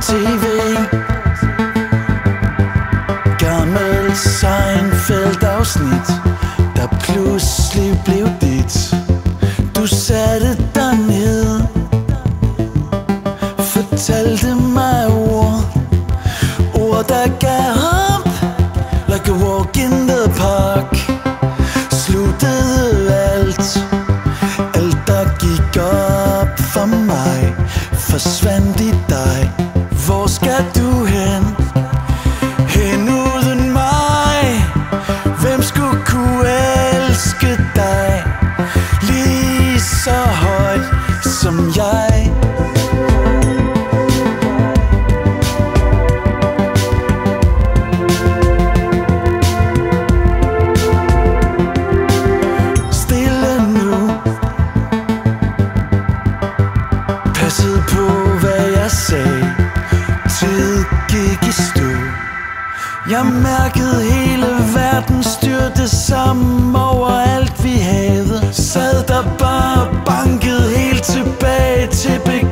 TV. Gammel Seinfeld-afsnit, der pludselig blev dit. Du satte dig ned, fortalte mig ord der gav op, like a walk in the park. Sluttede alt der gik op for mig, forsvandt i dig. Hvor skal du hen? Hen uden mig. Hvem skulle kunne elske dig lige så højt som jeg? Stille nu, passede på hvad jeg sagde. Tid gik i stå. Jeg mærkede hele verden styrte sammen over alt vi havde. Sad der bare og bankede helt tilbage til begyndelsen.